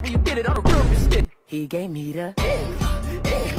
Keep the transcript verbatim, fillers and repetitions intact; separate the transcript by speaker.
Speaker 1: you get it on the real stick. He gave me the